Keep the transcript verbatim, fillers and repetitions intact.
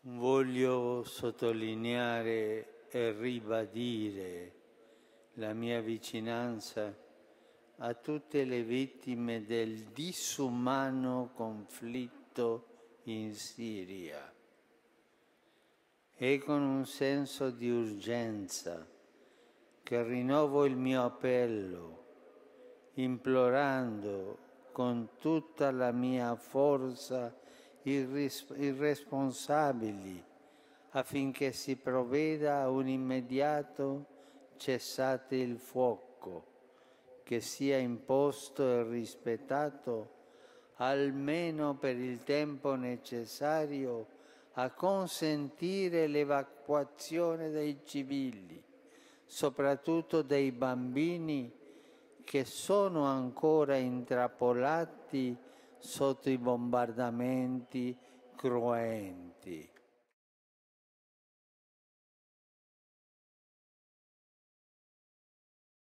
Voglio sottolineare e ribadire la mia vicinanza a tutte le vittime del disumano conflitto in Siria e con un senso di urgenza che rinnovo il mio appello, implorando con tutta la mia forza i responsabili affinché si provveda a un immediato cessate il fuoco che sia imposto e rispettato almeno per il tempo necessario a consentire l'evacuazione dei civili, soprattutto dei bambini che sono ancora intrappolati sotto i bombardamenti cruenti.